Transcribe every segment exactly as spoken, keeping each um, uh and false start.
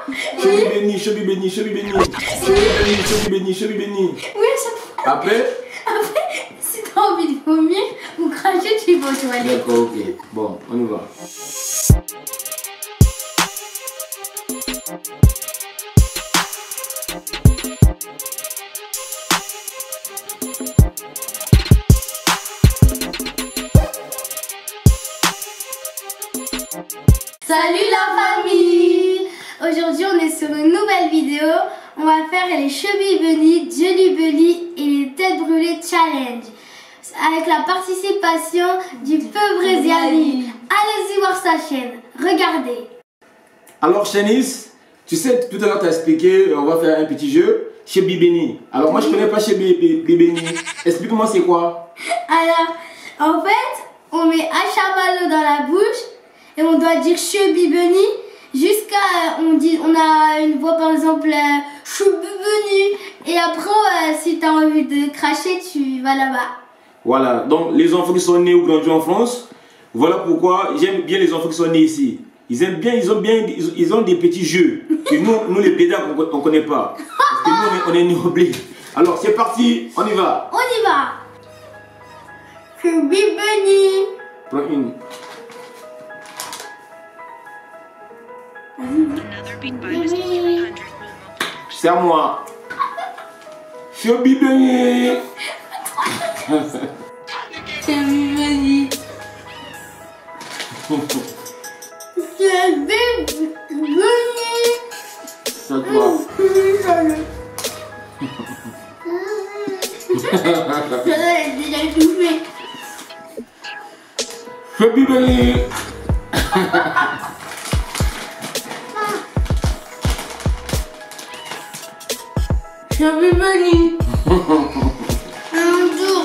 Chubby béni, chubby béni, chubby béni. Chubby béni, chubby béni, chubby béni. Oui, à chaque fois. Après? Après, si t'as envie de vomir ou cracher, tu vas aux toilettes. D'accord, ok. Bon, on y va. Salut la famille! Aujourd'hui on est sur une nouvelle vidéo. On va faire les Chubby Bunny, Jelly Belly et les têtes brûlées challenge. Avec la participation du Feu Brésiani. Allez-y voir sa chaîne. Regardez. Alors Shanice, tu sais, tout à l'heure tu as expliqué, on va faire un petit jeu. Chubby Bunny. Alors moi je connais pas Chubby Bunny. Explique-moi c'est quoi? Alors, en fait, on met un chamallow dans la bouche. Et on doit dire Chubby Bunny jusqu'à on dit on a une voix par exemple euh, Chubby Bunny et après euh, si tu as envie de cracher tu vas là-bas. Voilà, donc les enfants qui sont nés ou grandis en France, voilà pourquoi j'aime bien les enfants qui sont nés ici. Ils aiment bien, ils ont bien, ils, ils ont des petits jeux que nous, nous les pédards on, on connaît pas. Parce que nous on est, on est nés oubliés. Alors c'est parti, on y va. On y va. Chubby Bunny. Prends une. C'est à moi. Chubby Bunny. Chubby Bunny. Chubby Bunny. C'est à toi. J'ai déjà tout fait. Chubby Bunny. Chubby Bunny. Un jour.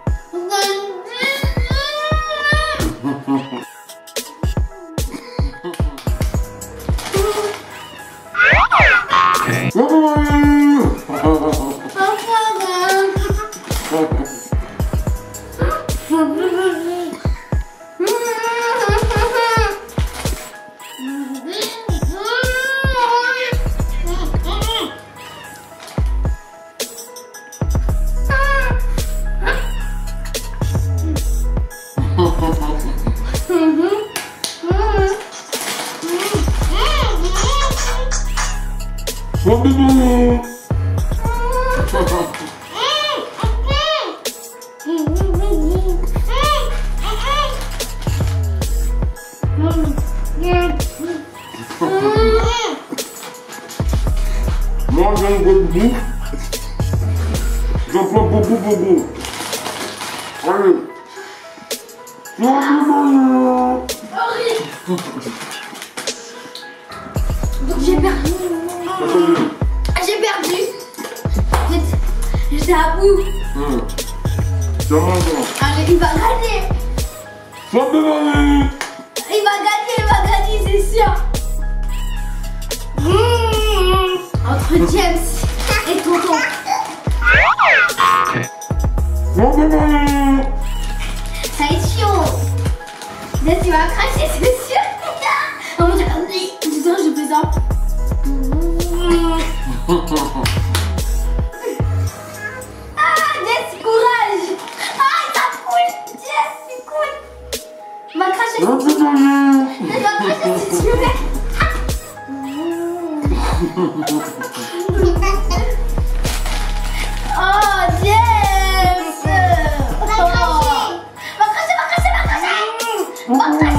Moi j'aime beaucoup. J'en prends beaucoup, beaucoup. Allez. Donc j'ai perdu. J'ai perdu. J'étais à bout. Mmh. C'est moi, Allez, il va gagner. Chubby Bunny. Il va gagner, il va gagner, c'est sûr. Mmh. Entre James et Tonton. Chubby Bunny. Ça va être chaud. Là, tu vas cracher, c'est sûr. Oh mon dieu, putain, je fais ça. Ah, Jess, courage. Ah, ça coule. Jess, c'est cool. Va cracher si tu veux. Va cracher si tu veux. Oh, Jess. Oh. Va cracher, va cracher, va cracher. Va cracher.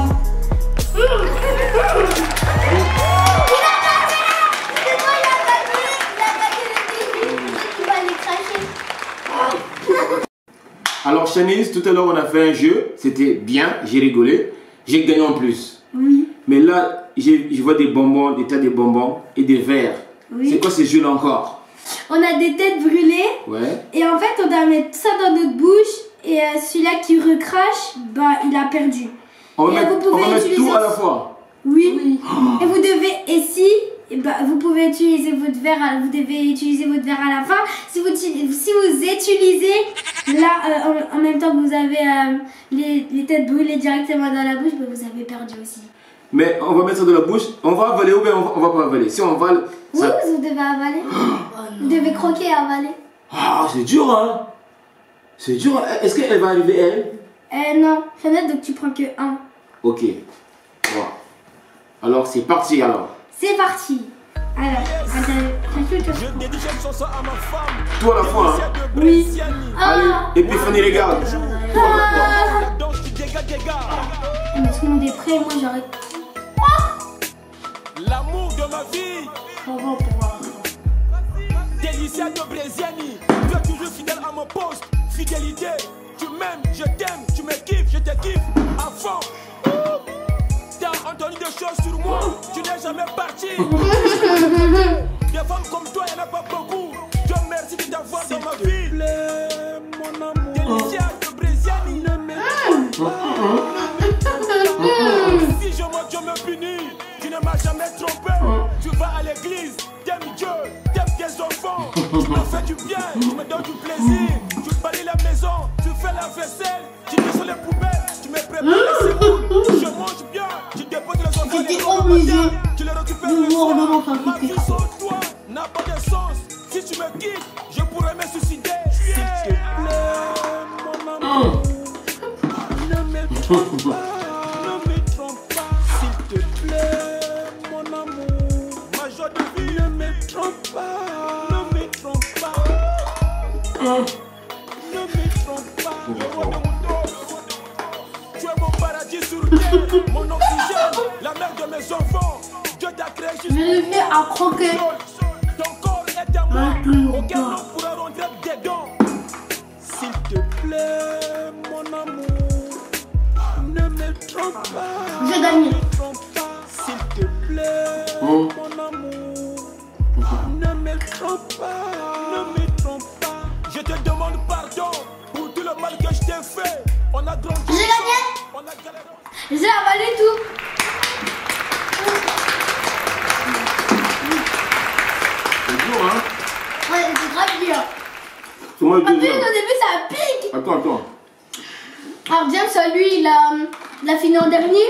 Alors Shanice, tout à l'heure on a fait un jeu, c'était bien, j'ai rigolé, j'ai gagné en plus. Oui. Mais là, je vois des bonbons, des tas de bonbons et des verres. Oui. C'est quoi ces jeux-là encore? On a des têtes brûlées. Ouais. Et en fait, on doit mettre ça dans notre bouche. Et euh, celui-là qui recrache, bah, il a perdu. On va et mettre, vous pouvez on va utiliser... mettre tout à la fois. Oui. oui. Oh. Et vous devez, et si, et bah, vous pouvez utiliser votre verre, à, vous devez utiliser votre verre à la fin. Si vous, si vous utilisez, là, euh, en, en même temps que vous avez euh, les, les têtes brûlées directement dans la bouche, bah, vous avez perdu aussi. Mais on va mettre ça dans la bouche. On va avaler ou bien on va, on va pas avaler. Si on avale. Oui, Ça... vous devez avaler. Vous devez croquer et avaler. Ah, c'est dur, hein. C'est dur. Est-ce qu'elle va arriver, elle? Euh, non, Fenêtre, donc tu prends que un. Ok. Voilà. Alors, c'est parti alors. C'est parti. Alors, attends, Toi à la fois, hein. oui. Allez, Ah, Épiphanie, regarde. ah. Mais tout le monde est prêt, moi j'arrête. L'amour de ma vie. Bon, bon, pour voir. Délicia de Brésiani. Tu es toujours fidèle à mon poste. Fidélité. Tu m'aimes, je t'aime, tu me kiffes, je te kiffe à fond. T'as entendu des choses sur moi, tu n'es jamais parti. Des femmes comme toi, il n'y en a pas beaucoup. Dieu merci de t'avoir dans ma vie. Mon amour. Délicia de Brésiani. Si je mens, Dieu me punit. Tu ne m'as jamais trompé. Tu vas à l'église, t'aimes Dieu, t'aimes tes enfants. Tu me fais du bien, tu me donnes du plaisir. Tu balayes la maison, tu fais la vaisselle. Tu descends les poubelles, tu me prépares les sémoules. Je mange bien, tu déposes les enfants. J'étais obligée tu les récupères de le voir soir. maman faire Ma pipi. vie sans toi n'a pas de sens. Si tu me quittes, je pourrais me suicider. S'il te plaît, mon amour, ne me trompe pas. Ne me trompe pas, s'il te plaît, mon amour. Ma joie de vie, ne me trompe pas. Ne me trompe pas. Ne me trompe pas. Le roi de mon dos. Tu es mon paradis sur terre, mon oxygène, la mère de mes enfants. Dieu t'a créé juste Je vais venir à croquer. ton corps est à moi. Maintenant, Aucun pas. homme pourra rendre des dons. S'il te plaît, mon amour, ne me trompe pas. J'ai gagné. Ne me trompe pas. S'il te plaît, Mmh. mon amour, ne me trompe pas. Ne me trompe pas. Je te demande pardon pour tout le mal que je t'ai fait. On a grandi. J'ai gagné. On a galéré. J'ai avalé tout. C'est dur, hein. Ouais, c'est grave dur. C'est moi le Ah, puis, au deuxième. début, ça pique. Attends, attends. Alors, James, lui, il a, il a fini en dernier.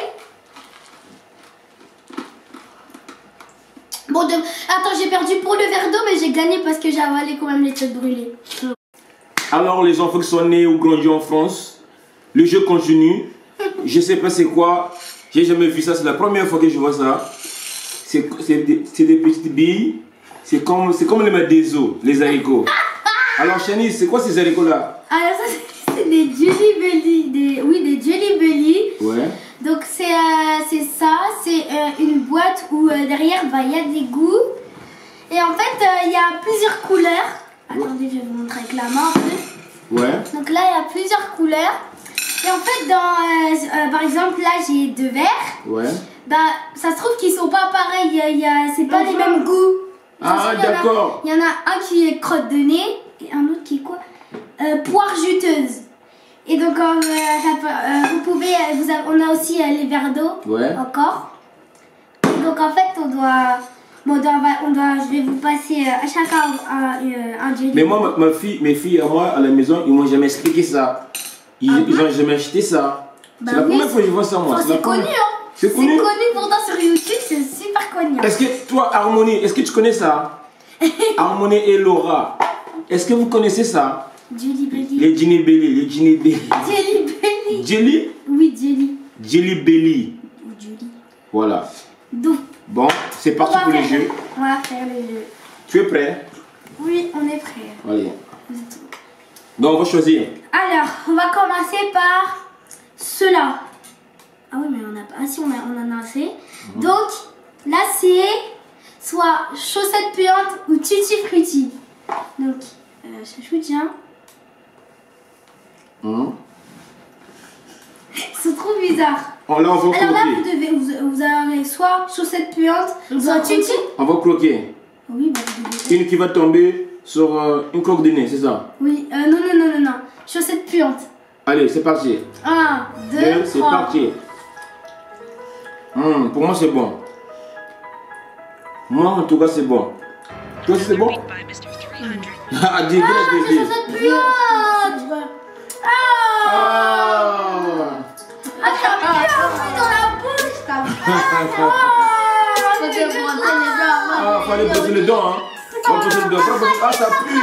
Bon, de... attends, j'ai perdu pour le verre d'eau, mais j'ai gagné parce que j'ai avalé quand même les têtes brûlées. Alors, les enfants qui sont nés ou grandis en France, le jeu continue. Je sais pas c'est quoi. J'ai jamais vu ça. C'est la première fois que je vois ça. C'est des, des petites billes. C'est comme, comme les mettre des os, les haricots. Alors, Chani, c'est quoi ces haricots-là? Alors, ça, c'est des Jelly Belly. Des... Oui, des Jelly Belly. Ouais. Donc, c'est euh, ça. C'est euh, une boîte où euh, derrière, bah, il y a des goûts. Et en fait, il euh, y a plusieurs couleurs. Attendez, je vais vous montrer avec la main un peu. Ouais. Donc là, il y a plusieurs couleurs. Et en fait, dans, euh, euh, par exemple, là, j'ai deux verres. Ouais. Bah, ça se trouve qu'ils sont pas pareils. Il y a, il y a, c'est pas les mêmes goûts. Ah, Il y en a- d'accord. Il y en a un qui est crotte de nez et un autre qui est quoi euh, Poire juteuse. Et donc, euh, ça peut- euh, vous pouvez, euh, vous avez- on a aussi euh, les verres d'eau Ouais. encore. Et donc, en fait, on doit, bon, on doit, on doit, je vais vous passer euh, à chacun un, un, un jelly. Mais moi, ma, ma fille, mes filles à moi, à la maison, ils m'ont jamais expliqué ça. Ils, Ah ils bon ont jamais acheté ça. Bah c'est la oui, première fois que je vois ça, moi. Enfin, la c'est connu, première- hein. C'est connu. pourtant sur YouTube, c'est super connu. hein. Est-ce que toi, Harmonie, est-ce que tu connais ça? Harmonie et Laura, est-ce que vous connaissez ça? Jelly Belly. Les Jelly Belly, les Jelly Belly. Jelly Belly. Jelly? Oui, Jelly. Jelly Belly. Ou Jelly. Voilà. Donc, Bon, c'est on parti va pour le faire- jeu. On va faire le jeu. Tu es prêt? Oui, on est prêt. Allez. Donc, on va choisir. Alors, on va commencer par ceux-là. Ah oui, mais on a pas. Ah si, on, a, on en a assez. Donc, là, c'est soit chaussettes puantes ou tutti frutti. Donc, euh, chouchoutien. Hum. Ils sont trop bizarres. Oh, là, on va Alors là, vous croquer. devez, vous, vous avez soit chaussettes puantes, soit tutti. On va croquer. Oui, bah vous devez. Une qui va tomber sur euh, une croque de nez, c'est ça? Oui, euh, non, non, non, non, non. Chaussettes puantes. Allez, c'est parti. Un, deux, Deux, c'est trois. parti. Hum, pour moi, c'est bon. Moi, en tout cas, c'est bon. Toi, c'est bon? Ah, dis, Ah, dis, j'ai dis. chaussettes puantes. Ah, Ah. ah, t'as bien envie dans la bouche. comme ça. Faut te brosser les dents. Ah, fallait brosser les dents, hein. Faut brosser les dents. Ah, ça pue.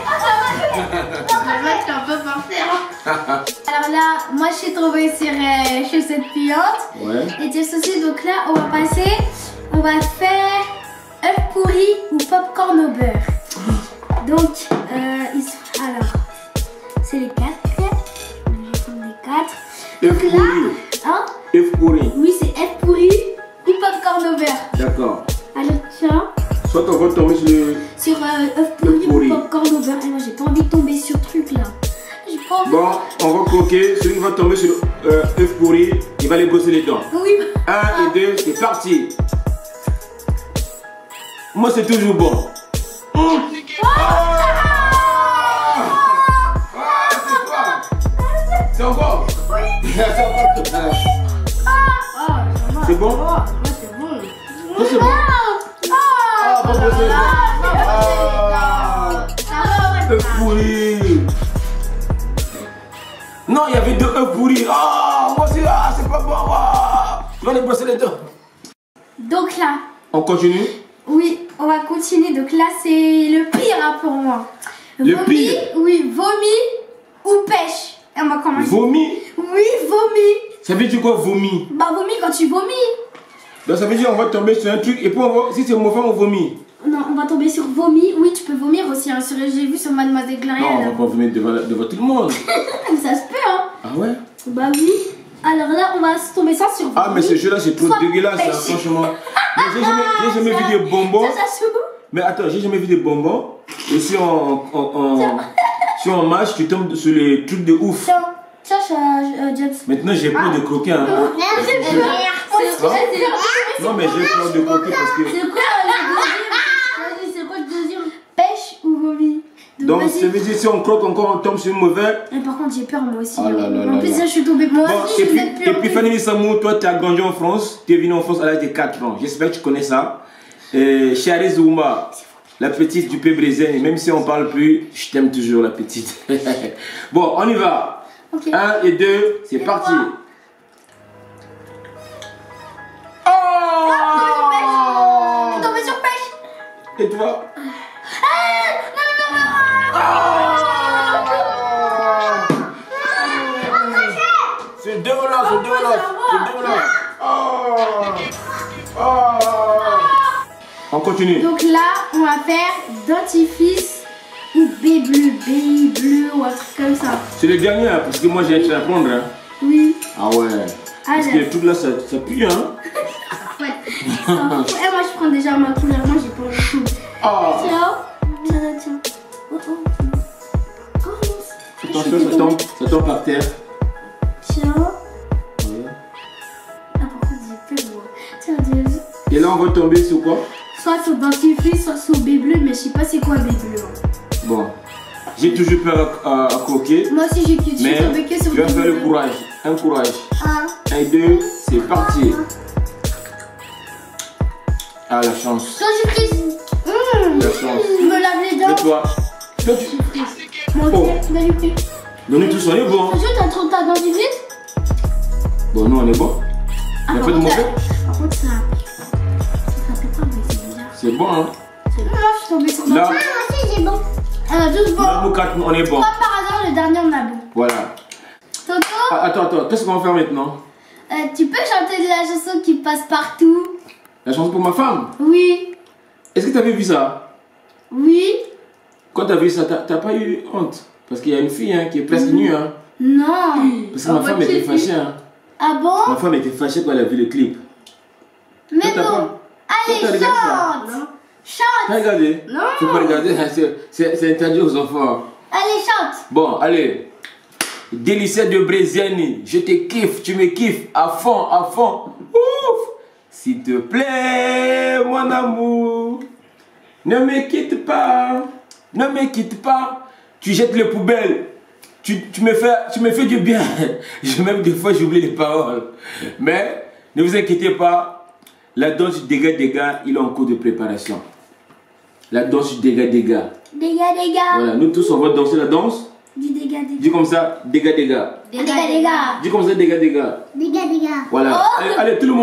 Je suis un peu parfaire. Alors là, moi je suis tombée sur euh, chaussettes pliantes. Ouais. Et des saucisses. Donc là, on va passer. On va faire œuf pourri ou popcorn au beurre. Donc, euh, ils sont- alors, c'est les quatre. Je vais prendre les quatre. œuf Donc là, pourri. hein? œuf pourri. Oui, c'est œuf pourri ou popcorn au beurre. D'accord. Alors tiens, Soit on va tomber sur le... sur euh, œuf pourri pourri. ou popcorn au beurre. Et moi, j'ai pas envie de tomber sur ce truc là. J'ai pas envie. Bon, on va croquer. Celui qui va tomber sur le euh, œuf pourri, il va les brosser les dents. Oui. Un et deux, c'est parti. Moi, c'est toujours bon. Mmh. Ah, ah, c'est quoi? C'est encore. Oui. C'est encore. Ah, C'est bon? moi, c'est bon. Ça, c'est bon. Ah, pas brosser les dents. Ah, œuf pourri. Non, il y avait deux œufs pourris. Ah, moi, c'est ah, c'est pas bon. Ah. Je vais aller brosser les dents. Donc là, On continue. oui, on va continuer. Donc là, c'est le pire hein, pour moi. Le Vomi, pire? Oui, vomi ou pêche. Et on va commencer. Vomi. Oui, vomi. Ça veut dire quoi, vomi? Bah, vomi quand tu vomis. Donc ça veut dire on va tomber sur un truc et puis on va, si c'est mauvais, on vomit. Non, on va tomber sur vomi. Oui, tu peux vomir aussi. Hein. Sur- J'ai vu sur Mademoiselle Gloria. Non, on là. va pas vomir devant, devant tout le monde. Ça se peut, hein. Ah ouais? Bah oui. Alors là, on va se tomber ça sur vomi. Ah mais ce jeu là c'est trop Soit dégueulasse hein, pêche. franchement. Mais j'ai jamais, j'ai jamais vu des bonbons. Ça, ça se peut. Mais attends, j'ai jamais vu des bonbons. Et si on, on, on, si on marche, tu tombes sur les trucs de ouf. Tiens, tiens, euh, James. Maintenant j'ai peur de croquer. Hein. J'ai peur. C'est quoi Non mais j'ai peur de croquer parce que... C'est quoi le deuxième? Vas-y, c'est quoi le deuxième? Pêche ou vomi? Donc vas-y. ça veut dire si on croque encore, on tombe sur le mauvais. Mais par contre, j'ai peur moi aussi. Oh là là en là plus, là. là, je suis tombée. Moi Bon, aussi, et je puis, vous ai plus. et puis Fanny Samou, toi tu as grandi en France, tu es venu en France à l'âge de quatre ans. J'espère que tu connais ça. Et Charles Zouma, la petite du P Brésil, même si on parle plus, je t'aime toujours la petite. Bon, on y va. Ok. Un et deux, c'est parti. trois. Oh! Je suis tombée sur pêche. Et toi? C'est dégueulasse, c'est dégueulasse, c'est dégueulasse. Oh! Oh! On continue. Donc là, on va faire dentifrice ou B bleu, B bleu ou un truc comme ça. C'est le dernier, hein, parce que moi j'ai été à prendre. Hein. Oui. Ah ouais. Parce que Allez. le truc là, ça, ça pue, hein. Ouais. Et moi, je prends déjà ma couleur. Moi, j'ai pas le tout. Ah. Tiens, tiens, tiens. Oh, oh. Oh, non. Attention, ça tombe, ça tombe par terre. Tiens. Ouais. Ah, par contre, j'ai peur, moi. Tiens, deux. Et là, on va tomber sur quoi? Soit sur dentifrice, soit sur B bleu, mais je sais pas c'est quoi B bleu. hein. Bon. J'ai toujours peur à, à, à croquer. Moi aussi, j'ai je suis Mais tombée que sur tu vas B faire bleu. le courage. Un courage. Un. Un et deux, c'est parti. Ah, la chance. Dentifrice. Mmh. La chance. Je me lave les Et dents. toi? Toi, tu... Mon Oh. Dieu, dentifrice. Donnez tout ça, on est bon. Bonjour, t'as trop ta dentifrice? Bon, nous, on est bon. Il n'y a pas de mauvais. Par contre, ça. Ça fait pas, mais c'est bizarre. C'est bon, hein. Moi, je suis tombée sur Là. dentifrice. Moi aussi, j'ai bon. On a tous bon. Là, nous quatre, on est bon. Comme par hasard, le dernier, on a bon. Voilà. Toto, Ah, attends, attends. Qu'est-ce qu'on va faire maintenant? euh, tu peux chanter de la chanson qui passe partout? La chanson pour ma femme. Oui. Est-ce que tu avais vu ça? Oui. Quand tu as vu ça, t'as pas eu honte? Parce qu'il y a une fille hein, qui est presque nue. Hein. Non. Parce que ma femme était fâchée. Hein. Ah bon? Ma femme était fâchée quand elle a vu le clip. Mais Toi, t'as bon. pas- Allez, Toi, t'as regardé ça? chante. T'as Chante. regardé? Non. Faut pas regarder, hein, c'est- c'est c'est interdit aux enfants. Allez, chante. Bon, allez. Délicia de Brésiani, je te kiffe, tu me kiffes à fond, à fond. Ouf! S'il te plaît, mon amour, ne me quitte pas, ne me quitte pas. Tu jettes les poubelles, tu, tu, me, fais, tu me fais du bien. Je, même des fois, j'oublie les paroles. Mais ne vous inquiétez pas, la danse du dégât-dégât, il est en cours de préparation. La danse du dégât-dégât. Dégâts, dégâts. Voilà, nous tous, on va danser la danse. Du dégât, dégâts. Dis comme ça, dégâts, dégâts. Dégâts, dégâts. Dis comme ça, dégâts, dégâts. Dégâts, dégâts. Voilà. Oh. Allez, allez, tout le monde.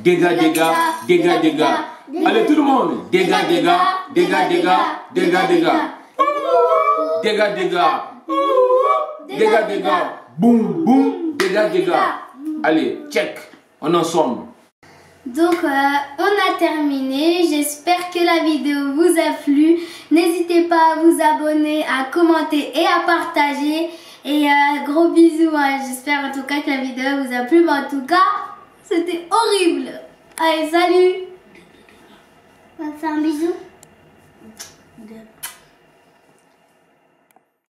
dégâts, dégâts, dégâts, dégâts. Allez, tout le monde. Dégâts, dégâts, dégâts, dégâts, dégâts, dégâts. Dégâts, dégâts. Dégâts, dégâts. Boum, boum, dégâts, dégâts. Allez, check. On est ensemble. Donc, euh, on a terminé. J'espère que la vidéo vous a plu. N'hésitez pas à vous abonner, à commenter et à partager. Et euh, gros bisous. Hein. J'espère en tout cas que la vidéo vous a plu. Mais en tout cas, c'était horrible. Allez, salut. On va faire un bisou. Deux.